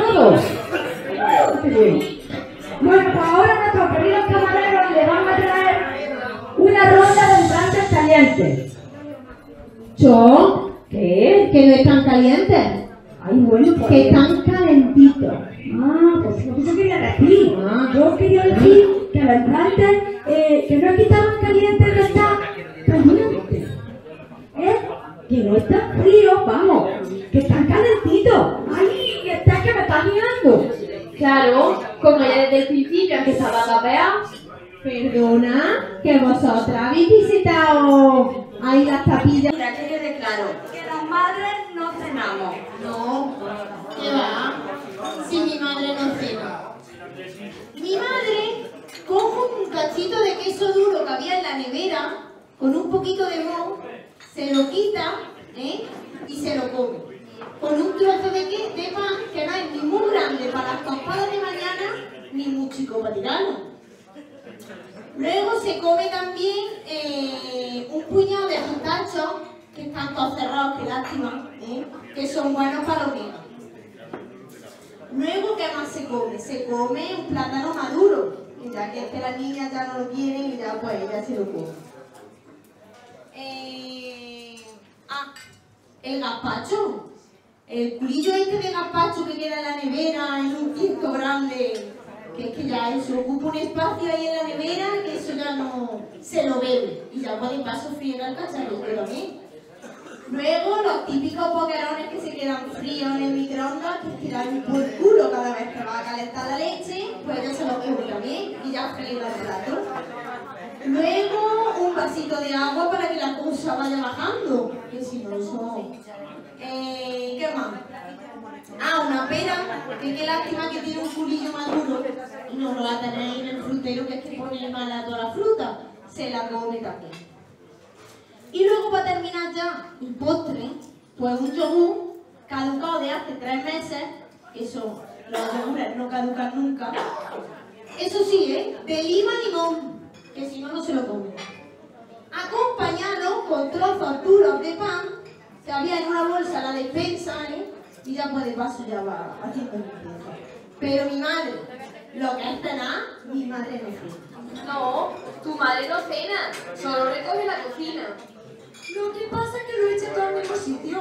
todos. Qué bien. Bueno, pues ahora nuestros queridos camareros les van a traer una ronda de entrantes calientes. ¿Yo? ¿Qué? Que no están calientes, Ay, bueno, pues... que están calentitos. Ah, pues eso quería decir. Yo quería decir que los entrantes, que no es que estaban calientes, que están calientes. Que no están fríos, vamos, que están calentitos. Ay, está que me está guiando. Claro, como ya desde el principio empezaba a tapear. Perdona, que vosotras habéis visitado ahí las tapillas. Mira, que quede claro, que las madres no cenamos. No, ¿qué va? Si mi madre no cena. Mi madre coge un cachito de queso duro que había en la nevera, con un poquito de moho, se lo quita, y se lo come. Con un trozo de pan que no es ni muy grande para las tostadas de mañana, ni muy chico para tirarlo. Luego se come también un puñado de pistachos, que están todos cerrados, qué lástima, que son buenos para los niños. Luego, ¿qué más se come? Se come un plátano maduro, que ya que las niñas ya no lo quieren y ya pues ella se lo come. El gazpacho. El culillo este de gazpacho que queda en la nevera, en un tiesto grande, que es que ya eso ocupa un espacio ahí en la nevera, que eso ya no se lo bebe. Y ya pues de paso friega el cacharrito también. Luego los típicos boquerones que se quedan fríos en el microondas, que tiran por el culo cada vez que va a calentar la leche, pues ella se los come también y ya friega el plato. Luego un vasito de agua para que la cosa vaya bajando, que si no son... ¿Qué más? Una pera, que qué lástima que tiene un culillo maduro y no lo va a tener ahí en el frutero, que es que pone mal a toda la fruta, se la come también. Y luego para terminar ya el postre, pues un yogur caducado de hace 3 meses, que eso, los yogures no caducan nunca. Eso sí, de lima limón, que si no, no se lo come. Acompañado con trozos duros de pan, que había en una bolsa la despensa, y ya pues de paso ya va haciendo limpieza. Pero mi madre, lo que es cenar, mi madre no cena. No, tu madre no cena, solo recoge la cocina. Lo que pasa es que lo echa todo al mismo sitio.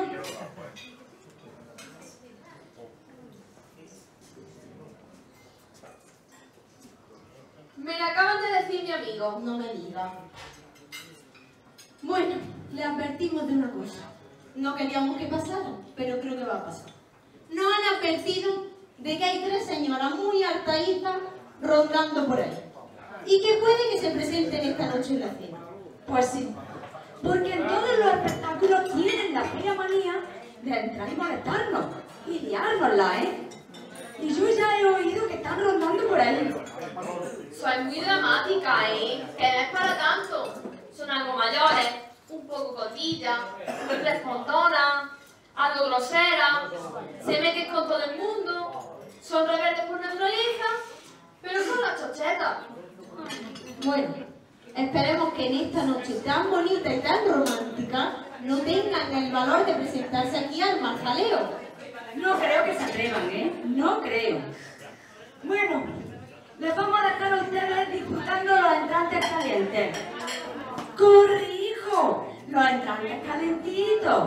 Me lo acaban de decir mi amigo. No me diga. Bueno, le advertimos de una cosa. No queríamos que pasara, pero creo que va a pasar. Nos han advertido de que hay 3 señoras muy altahizas rondando por ahí. Y que puede que se presenten esta noche en la cena. Pues sí, porque en todos los espectáculos tienen la fea manía de entrar y molestarnos y liárnosla, Y yo ya he oído que están rondando por ahí. Soy muy dramática, que no es para tanto. Son algo mayores, un poco cotillas, respondonas, algo groseras, se meten con todo el mundo, son rebeldes por naturaleza, pero son las chochetas. Bueno, esperemos que en esta noche tan bonita y tan romántica no tengan el valor de presentarse aquí al marjaleo. No creo que se atrevan, No creo. Bueno, les vamos a dejar a ustedes disfrutando los entrantes calientes. ¡Corrijo! Los entrantes calentitos.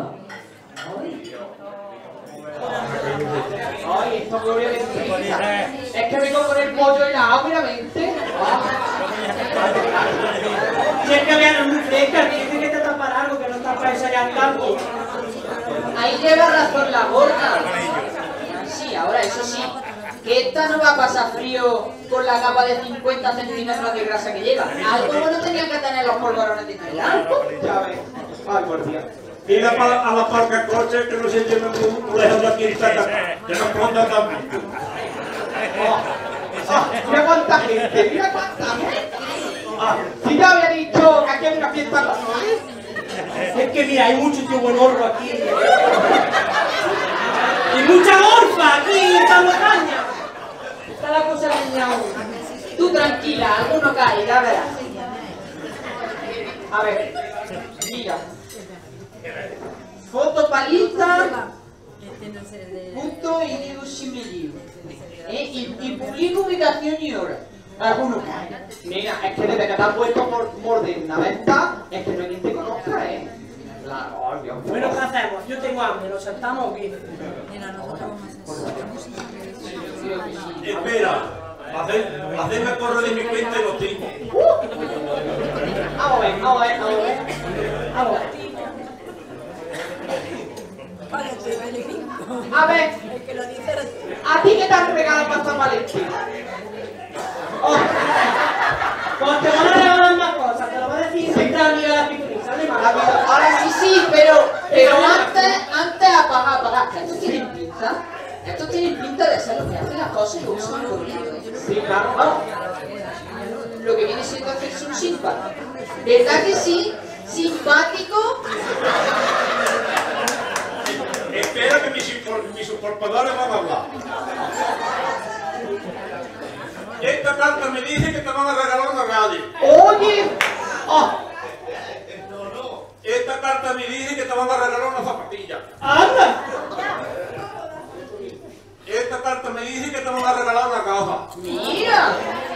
Ay, esto Gloria bendita. Es que vengo con el pollo helado, mira, vente. Si es que había muy fresca, dice que te tapar algo, que no está para ensayar tanto. Ahí lleva razón la gorda. Sí, ahora eso sí, que esta no va a pasar frío con la capa de 50 centímetros de grasa que lleva. Algo no tenían que tener los polvorones de Tailandia. Ya ves. Ay, por Dios. Mira a la parca coche que no se lleven muy lejos de aquí, que no pongan también. Mira cuánta gente, mira cuánta gente. Si ya había dicho que aquí hay una fiesta. Es que mira, hay mucho tío buen horno aquí. Y mucha gorfa aquí en esta montaña. Está la cosa dañada. Tú tranquila, alguno cae, ya verás. A ver, mira. Foto palita, punto y digo similiu. y publico ubicación y hora. Algunos caen. Mira, es que desde que te has puesto por moderna venta, es que no hay quien te conozca, Claro, Dios. Bueno, ¿qué hacemos? Yo tengo hambre, ¿nos sentamos o qué? Espera, hacedme correr de mi cuenta y lo tengo. Vamos a ver. A ver, ¿a ti qué te han regalado para San Valentín? Oh. Pues te van a regalar más cosas, te lo va a decir siempre amiga de la pitonisa, ¿vale? Ahora sí, pero antes apagar, que estos tienen pinta. Estos tienen pinta de ser los que hacen las cosas y lo usan corriendo. Sí, claro, vamos. Lo que viene siendo hacerse un simpático. ¿Verdad que sí? Simpático. Espera que mis usurpadores van a hablar. Esta carta me dice que te van a regalar una radio. Oye. Esta carta me dice que te van a regalar una zapatilla. ¡Anda! Esta carta me dice que te van a regalar una caja. Mira.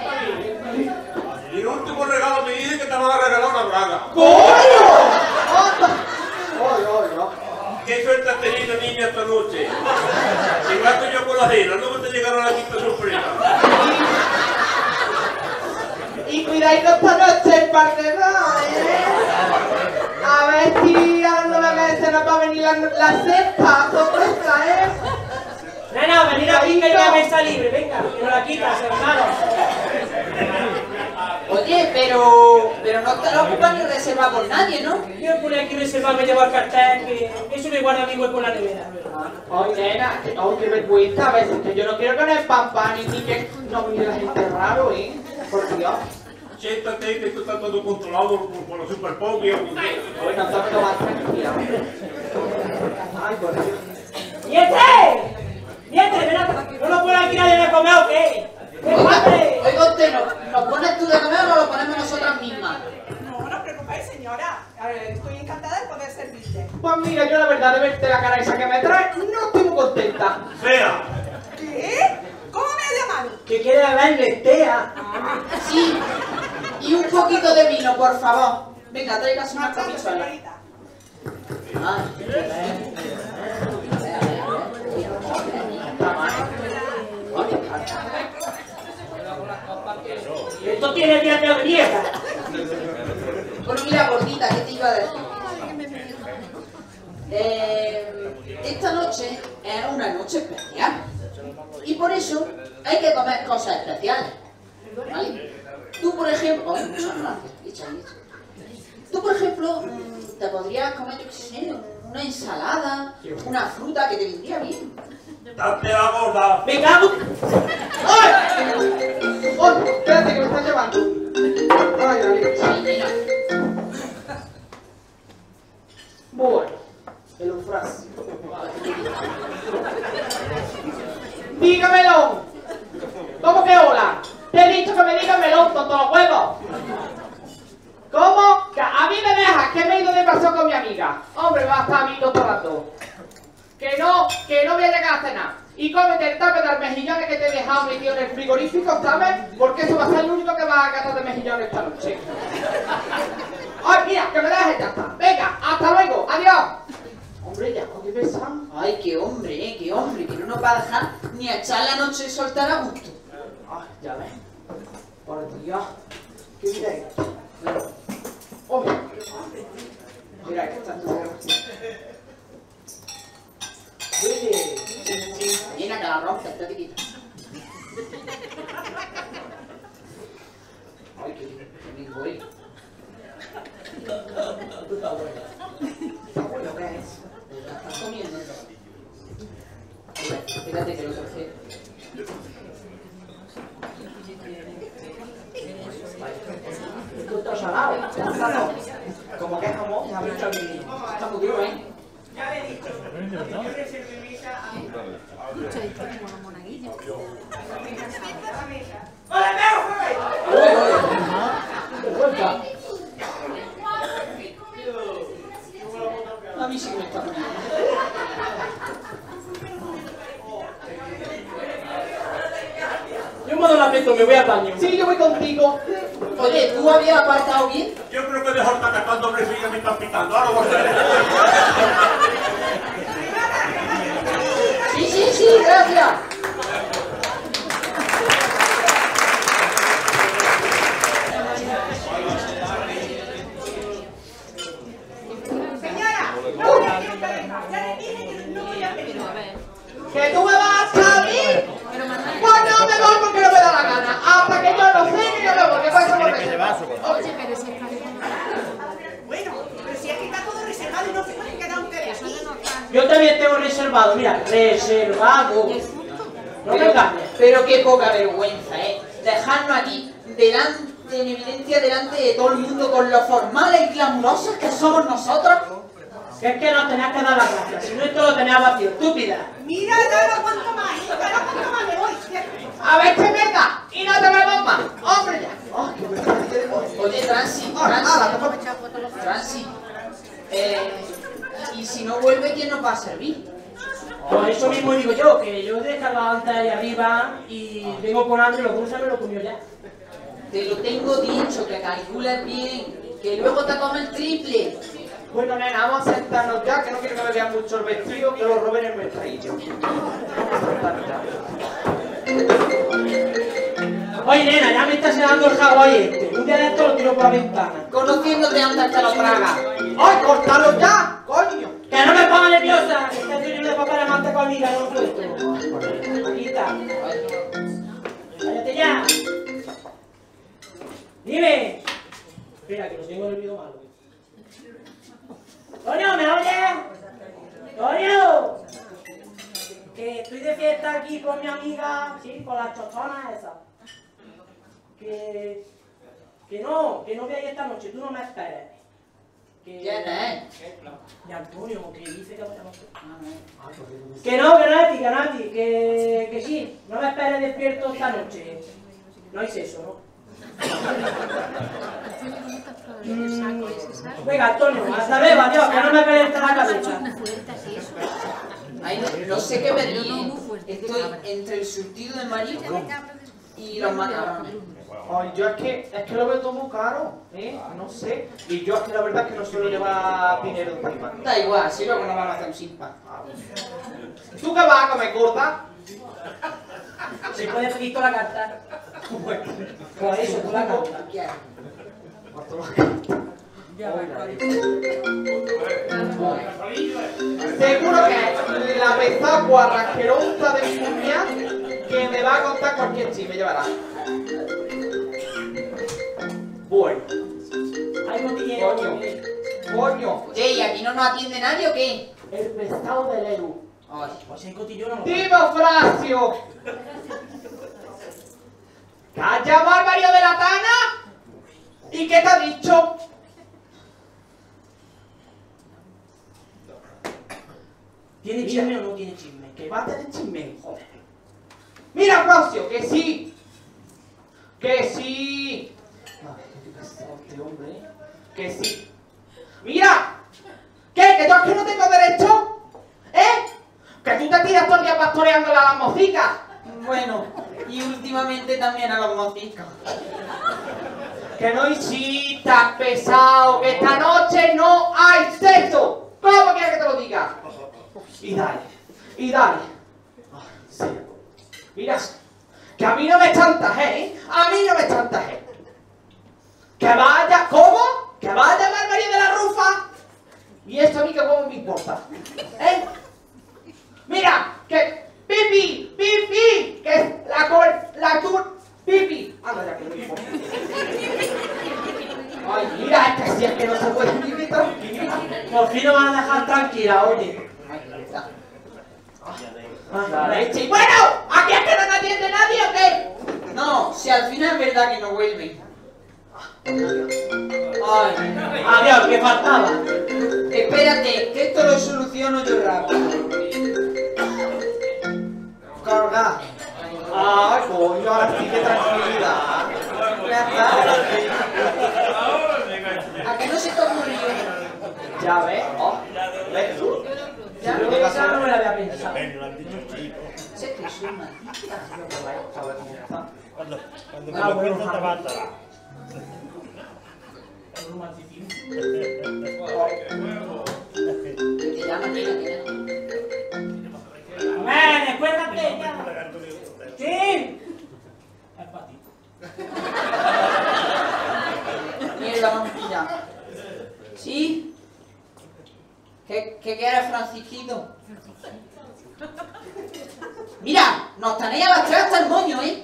Y el último regalo me dice que te van a regalar una braga. ¡Coño! ¿Qué suerte has tenido, niña, esta noche? Igual que yo con la cena, luego te llegaron la quinta sorpresa. Y cuidadito esta noche el parquedón, A ver si a las 9 meses nos va a venir la sexta sorpresa, Nena, venid aquí que hay una mesa libre, venga, que no la quitas, hermano. Oye, pero no te lo ocupas ni reserva por nadie, ¿no? Yo pone aquí reservarme, llevo el cartel, que eso me guarda mi hueco en la nevera. Ay, nena, qué vergüenza, a veces que yo no quiero que no es pan ni que no mire la gente raro, Por Dios. Siéntate que esto está todo controlado por los super pop y el mundo. Bueno, todo más tranquila. Ay, por Dios. ¡Niete! ¡Ven acá! ¿No nos pone aquí nadie de comer o qué? Oiga usted, ¿nos pones tú de comer o nos lo ponemos nosotras mismas? No os preocupéis, señora. A ver, estoy encantada de poder servirte. Pues mira, yo la verdad de verte la cara esa que me trae, no estoy muy contenta. ¡Fea! ¿Qué? ¿Cómo me ha llamado? Que quiere hablarle, tea. Sí, y un poquito de vino, por favor. Venga, traigas una Marchando, comichuela. señorita. Esto tiene días de vieja. Bueno, mira, gordita, ¿qué te iba a decir? Esta noche es una noche especial. Y por eso hay que comer cosas especiales. ¿Vale? Tú, por ejemplo... Ay, muchas gracias. Echa. Tú, por ejemplo, te podrías comer, yo qué sé, una ensalada, una fruta que te vendría bien. ¡Date la gorda! Me cago. ¡Ay! ¡Ay! Espérate que me están llevando. ¡Ay, la leche! Mira. Bueno, el eufrasio. ¡Dígamelo! ¿Cómo que hola? Te he dicho que me digas melón con todos los huevos. ¿Cómo? Que a mí me dejas, que me he ido de paseo con mi amiga. Hombre, va a estar viendo todo el rato. Que no voy a llegar a cenar. Y cómete el tupper de mejillones que te he dejado metido en el frigorífico, ¿sabes? Porque eso va a ser el único que va a catar de mejillones esta noche. ¡Ay, mira, que me dejes ya está! ¡Venga, hasta luego! ¡Adiós! Hombre, ya, ¿qué pesan? Ay, qué hombre, que no nos va a dejar ni a echar la noche y soltar a gusto. Ay, ya ves. Por Dios. ¿Qué vida es esto? ¡Oh! Mira, que está todo. Oye, mira que la rompe, te quita. Ay, qué bien voy. Está bueno, ¿qué es? ¿Estás comiendo? Fíjate que lo traje. Esto está salado. Como que es jamón, ya me he hecho el mínimo. Está muy duro, ¿eh? Ya le he dicho. Yo reservé mesa a mí. ¡Hola, A mí sí que me está comiendo. momento, me voy al baño. Sí, yo voy contigo. Oye, ¿tú habías apartado bien? Yo creo que mejor está cantando doble fila, me están picando. Ahora voy a hacer. Sí, gracias. Señora, no voy a hacer pareja. Ya le dije que no voy a hacer. ¿Que tú me vas a salir? Pues no me voy porque no me da la gana. Hasta que yo no sé ni yo me voy. ¿Qué pasa por reservado? Oye, pero si es bueno, pero si es que está todo reservado y no se pueden quedar ustedes aquí. Yo también tengo reservado, mira, reservado. No me engañes. Pero qué poca vergüenza, dejarnos aquí en evidencia delante de todo el mundo con lo formales y glamurosos que somos nosotros. Que es que nos tenías que dar las gracias, si no esto lo tenías vacío, estúpida. Mira, no cuánto más, me voy. A ver, que venga, y no te vemos más. Hombre, ya. Oye, Transi, y si no vuelve, ¿quién nos va a servir? Por eso mismo digo yo, que yo he descargado antes ahí arriba y vengo con hambre, los dulces me lo comió ya. Te lo tengo dicho, que calcules bien, que luego te come el triple. Bueno, nena, vamos a sentarnos ya, que no quiero que me vean mucho el vestido, que lo roben en el mercadillo. Oye, nena, ya me está cenando el Hawái este. Un día de esto lo tiro por la ventana. Conociéndote antes te lo traga. ¡Ay, cortalo ya, coño! ¡Que no me ponga nerviosa! Que está lleno de papel de manteca conmigo, no lo suelto. Aquí está. ¡Cállate ya! ¡Dime! Espera, que lo tengo en el oído malo. ¡Toño, me oyes! ¡Toño! Que estoy de fiesta aquí con mi amiga, sí, con las chochonas esas. Que no voy a ir esta noche, tú no me esperes. ¿Quién es? Y Antonio, que dice que vaya a noche. Que no, Nati, que sí, no me esperes despierto esta noche. No hay sexo, ¿no? Venga, Antonio, hasta luego, adiós, que no me calienta la cabeza. Ay, no sé qué me ríe. Estoy entre el surtido de marisco y los macarrones. Ay, yo es que lo veo todo muy caro, no sé. Y yo es que la verdad es que no suelo llevar dinero encima. Da igual, si luego nos vamos a hacer un simpa. ¿Tú qué vas a comer, gorda? ¿Se puede pedir toda la carta? Por eso, toda la carta. Seguro que es la pesagua rasquerosa de mi cuñada que me va a contar cualquier chisme, llevará. Bueno. Coño. Oye, ¿y aquí no nos atiende nadie o qué? El pescado del Eru. Ay, pues hay cotillón o no. ¡Dime, Frasio! ¿Que has llamado al marido de la Tana? ¿Y qué te ha dicho? ¿Tiene chisme o no tiene chisme? Que va a tener chisme, joder. Mira, Frasio, que sí. Que sí. Ay, qué pesado este hombre. Que sí. Mira. ¿Qué? ¿Que yo aquí no tengo derecho? ¿Que tú te tiras todo el día pastoreándole a las mocicas? bueno, y últimamente también a los mocicos. Que no insistas, pesado, que esta noche no hay sexo. ¿Cómo quieres que te lo diga? Y dale, y dale. Ay, sí. Mira, que a mí no me chantaje, A mí no me chantaje. Que vaya, ¿cómo? Que vaya a llamar María de la Rufa. Y esto a mí que huevo me importa. Mira, que pipi, pipi, que pipi. Anda ya, que no me importa. Ay, mira, es que si es que no se puede vivir tranquila. Por fin nos van a dejar tranquila, oye. La leche. Y bueno, ¿aquí es que no nos atiende nadie o qué? No, si al final es verdad que no vuelven. Ay, adiós, que faltaba. Espérate, que esto lo soluciono yo rápido. Carga. Ay, coño, ahora sí que tranquilidad. ¿A que no se te ocurrió? Ya ves, ¿ves tú? Yo esa no me la había pensado. Se te soy maldita. ¿Sabes cómo está? Cuando me Ah, lo bueno, cuento te basta. Es un romanticismo. Que ya no tiene, que ya no. Ven, acuérdate ya. Sí. Es para ti. Mierda, vamos a pillar. ¿Sí? ¿Qué quieres, Francisquito? Mira, nos tenéis a las tres hasta el moño, ¿eh?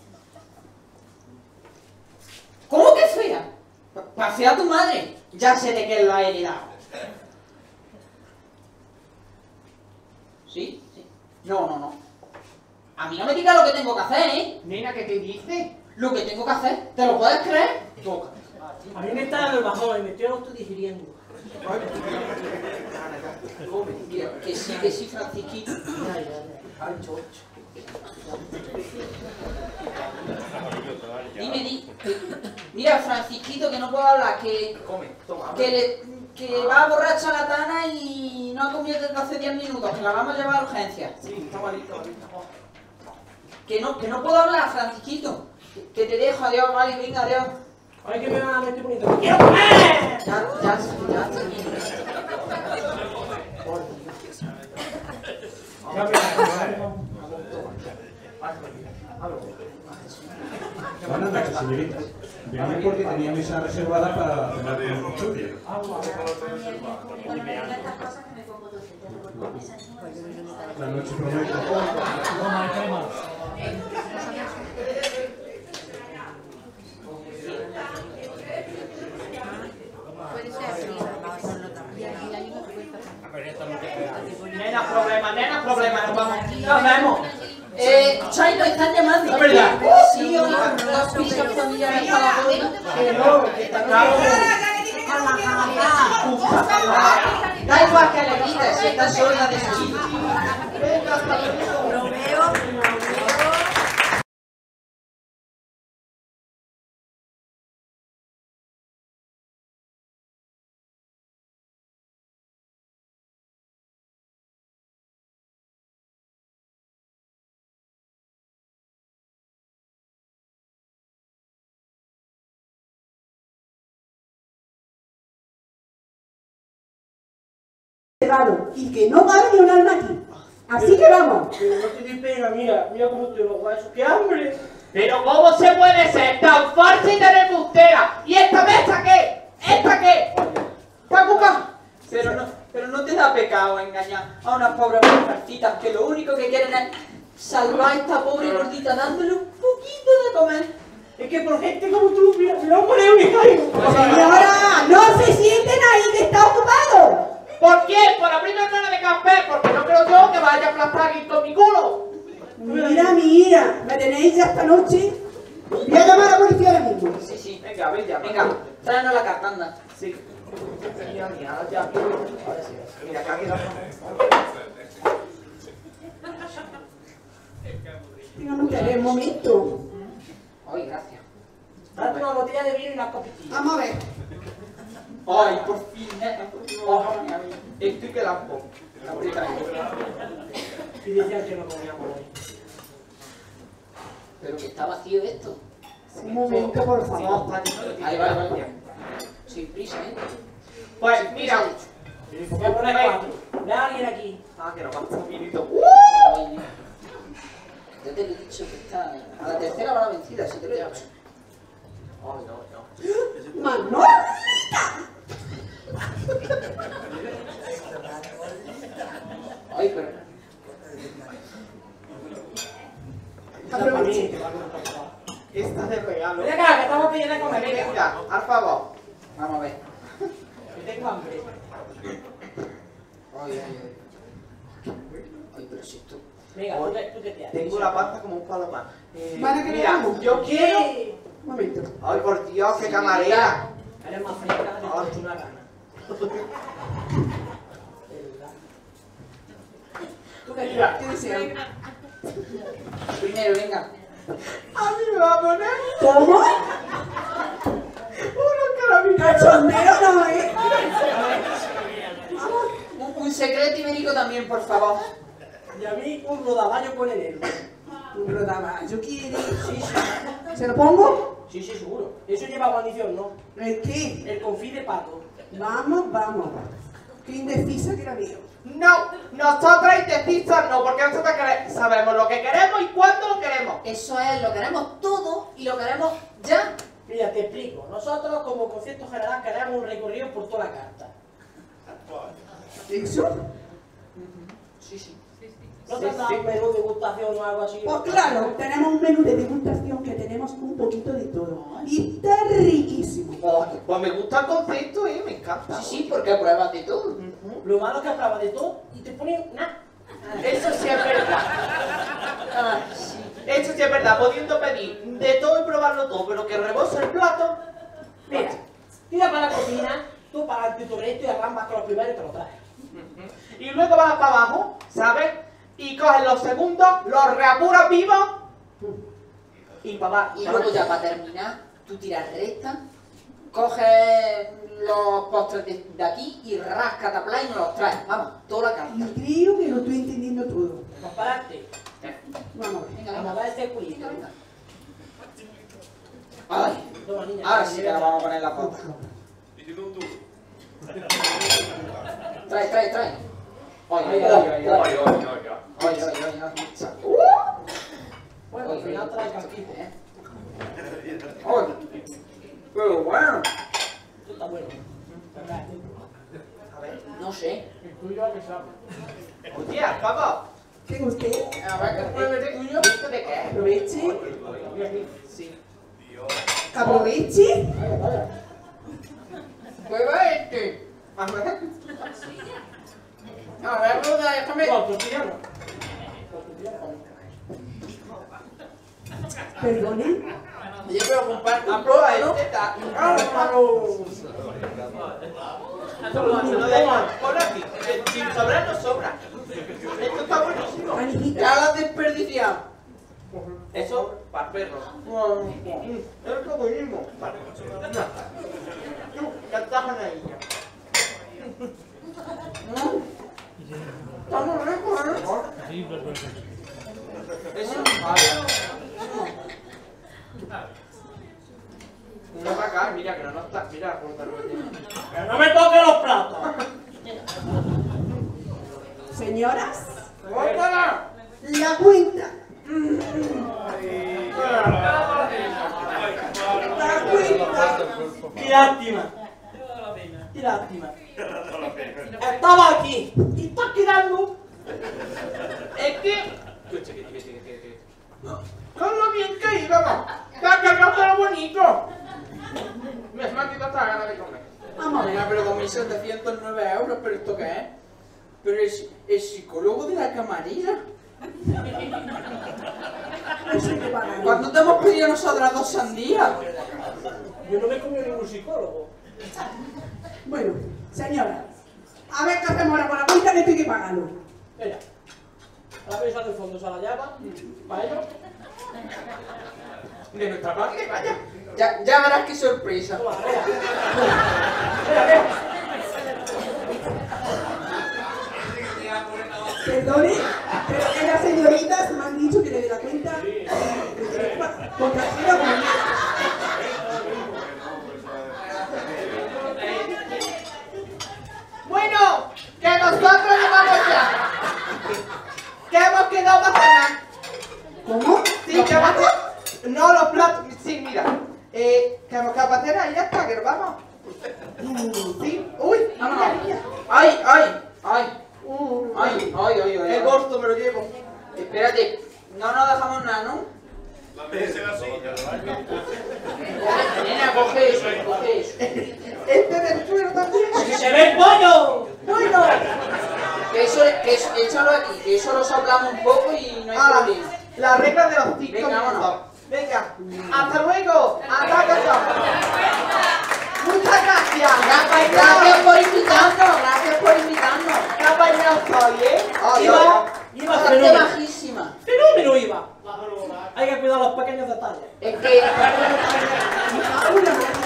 ¿Cómo que fea? Para fea tu madre. Ya sé de qué la he heredado. ¿Sí? Sí. No. A mí no me digas lo que tengo que hacer, ¿eh? Nena, ¿qué te dice? Lo que tengo que hacer. ¿Te lo puedes creer? Toca. A mí me está dando el bajón y me estoy autodigiriendo. Mira, que sí, Francisquito. Ay, chocho. Mira, Francisquito, que no puedo hablar, que va borracha la Tana y no ha comido desde hace 10 minutos, que la vamos a llevar a urgencias. Sí, está malito. Que no puedo hablar, Francisquito. Que te dejo, adiós, vale, venga, adiós. Ay, que me va a meter bonito. ¡Quiero comer! Ya. Buenas noches, señoritas. Venía porque tenía mesa reservada para cenar con Julia. La noche promete. Nena, problema, nos vamos. Nos vemos. Chay, nos están llamando. ¿Es verdad? Sí, oiga, las pizzas familiares para la boda. Da igual que le grites, si estás sola de su hijo. Venga, hasta luego. Y que no cabe ni un alma aquí. Así que vamos. Pero no te di pena, mira cómo te lo huesos. ¡Qué hambre! Pero ¿cómo se puede ser tan falsa y tan embustera? ¿Y esta mesa qué? ¿Esta qué? ¡Cacuca! Pero no te da pecado engañar a unas pobres mujercitas que lo único que quieren es salvar a esta pobre gordita dándole un poquito de comer. Es que por gente como tú, mira, me lo han ponido mi caigo. Señora, no se sienten ahí que está ocupado. ¿Por quién? Por la prima hermana de Camper, porque no creo yo que vaya a aplastar aquí con mi culo. Mira, me tenéis ya esta noche. Voy a llamar a la policía ahora mismo. Sí. Venga, Venga, tráenos la cartanda. Sí. Mira, ya. Ahora sí. Mira, acá queda. Tengan ustedes un momento. Ay, gracias. Date una botella de vino y unas copitillas. Vamos a ver. Ay, por fin, estoy que la pongo. Y decían que no comíamos hoy. Pero que está vacío esto. Un momento, por favor. Ahí vale. Sin prisa, ¿eh? Pues mira. Voy a poner 4. ¿Ve a alguien aquí? Ah, que nos vamos un vinito. Ay, mira. Ya te lo he dicho que está... A la tercera va la vencida, si te lo he dicho. Ay, no. ¡Manolita! Ay, pero... Aproveche. Esta de regalo. Ven acá, que estamos pidiendo de comer. Venga. Venga, al favor. Vamos a ver. Que tengo hambre. Ay, pero si esto... Venga, ¿tú qué te haces? Tengo la panza como un palomar. ¿Van a querer Mira, algo? yo quiero... Un momento. Ay, por Dios, qué camarera. Eres más fresca de una gana. ¿Tú qué quieres? ¿Qué deseas? Primero, venga. A mí me va a poner ¿Cómo? unos carabineros. Cachondeo no, ¿eh? Un secreto ibérico también, por favor. Y a mí un rodaballo con enero. Un rodaballo quiere. Sí, sí. ¿Se lo pongo? Sí, sí, seguro. Eso lleva guarnición, ¿no? ¿El qué? El confit de pato. Vamos, vamos. Qué indecisa que la veo. No, nosotras indecisas no, porque nosotras sabemos lo que queremos y cuándo lo queremos. Eso es, lo queremos todo y lo queremos ya. Mira, te explico. Nosotros, como concepto general, queremos un recorrido por toda la carta. ¿Eso? Sí, sí. ¿No te has dado un menú de degustación o algo así? Pues claro, tenemos un menú de degustación que tenemos un poquito de todo. Y está riquísimo. Pues me gusta el concepto, me encanta. Sí, sí, porque pruebas de todo. Lo malo es que pruebas de todo y te ponen nada. Eso sí es verdad. Eso sí es verdad, pudiendo pedir de todo y probarlo todo, pero que rebose el plato. Mira, tira para la cocina, tú para el tutorito y arrambas con los primeros y te lo traes. Y luego vas para abajo, ¿sabes? Y coges los segundos, los reapuras vivos y para abajo. Y luego ya para terminar, tú tiras recta, coges los postres de aquí y rascas a y nos los traes. Vamos, toda la carta. Y creo que lo estoy entendiendo todo. Pues parate. Vamos a ver. Venga, Vamos a venga. dar ese culito. Venga. Ay, Toma, niña. Ahora sí que la vamos a poner en la foto. Y tiene un duro. trae. Ay. Bueno, al final trae casquito. Pero bueno. Esto está bueno. a ver, no sé. El tuyo que sabe. Hostia, papá. ¿Qué usted? A ver, ¿qué pruebes el tuyo? ¿Esto de qué? Aproveche. Sí. Aproveche. Prueba este. A ver. A ver, Ruda, déjame. No, tortilla no. Perdone. Oye, pero comparto. Aprueba este. Está. Ponlo aquí. Sin sobrar no sobra. Esto está buenísimo. Anijita. Ya lo has desperdiciado. Eso para perros. Esto es buenísimo. Tú, que estás en ahí. Está muy rico, ¿eh? Eso no va acá, mira que no está. Mira cómo está Rubén. Pero no me toques los platos. Señoras, ¡Córtala! la cuenta. La cuenta. Qué lástima. Qué lástima. Estaba aquí y estás quedando. Es que... Con lo bien que íbamos. Te has cargado todo lo bonito. Me ha quitado hasta la gana de comer. Vamos a ver. Venga, pero con 1.709 euros, ¿pero esto qué es? Pero es el psicólogo de la camarera. Eso hay que pagar. ¿Cuándo te hemos pedido nosotras 2 sandías? Yo no me he comido ningún psicólogo. Bueno, señora, a ver qué hacemos ahora con la cuenta que esto hay que pagarlo. Mira, la mesa del fondo se la llama. Para ello. De nuestra parte, vaya. Ya verás qué sorpresa. Toma, mira. Mira. Perdone, pero que las señoritas me han dicho que le dé la cuenta con tarjeta con Bueno, que nosotros llevamos ya. Que hemos quedado para cenar. ¿Cómo? Sí, que hemos quedado... No, los platos... Sí, mira. Que hemos quedado para cenar y ya está, que nos vamos. Sí. Uy, mira. ¡Ay! Qué corto me lo llevo. Espérate, no nos dejamos nada, ¿no? La mesa en la silla. Nena, coge eso. Este del suelo también. ¡Que se ve el pollo! Bueno. Que échalo aquí, que eso lo soplamos un poco y no hay problema. Las reglas de los 5 Venga, minutos. vámonos. Venga, hasta luego. Hasta casa. Muchas gracias. Gracias por invitarnos. Qué apañado estoy, ¿eh? Iba Bastante fenómeno. bajísima. Fenómeno iba. Hay que cuidar los pequeños detalles. Es que... una